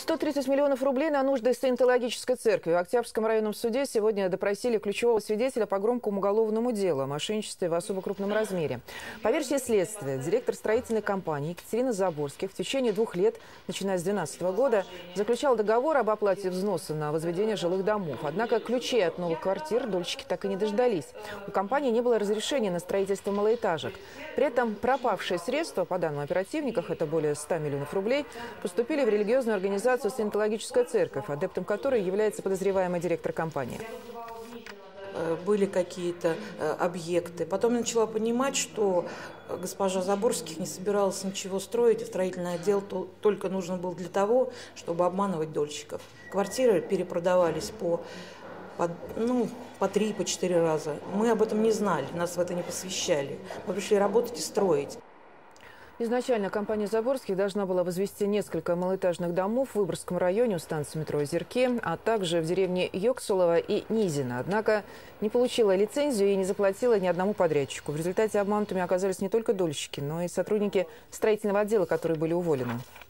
130 миллионов рублей на нужды Саентологической церкви. В Октябрьском районном суде сегодня допросили ключевого свидетеля по громкому уголовному делу о мошенничестве в особо крупном размере. По версии следствия, директор строительной компании Екатерина Zaborskikh в течение 2 лет, начиная с 2012 года, заключал договор об оплате взноса на возведение жилых домов. Однако ключей от новых квартир дольщики так и не дождались. У компании не было разрешения на строительство малоэтажек. При этом пропавшие средства, по данным оперативников, это более 100 миллионов рублей, поступили в религиозную организацию Сcientologическая церковь, адептом которой является подозреваемый директор компании. Были какие-то объекты. Потом я начала понимать, что госпожа Zaborskikh не собиралась ничего строить, и строительный отдел только нужен был для того, чтобы обманывать дольщиков. Квартиры перепродавались по 3, по 4 раза. Мы об этом не знали, нас в это не посвящали. Мы пришли работать и строить. Изначально компания Zaborskikh должна была возвести несколько малоэтажных домов в Выборгском районе у станции метро «Озерки», а также в деревне Йоксулово и Низино. Однако не получила лицензию и не заплатила ни одному подрядчику. В результате обманутыми оказались не только дольщики, но и сотрудники строительного отдела, которые были уволены.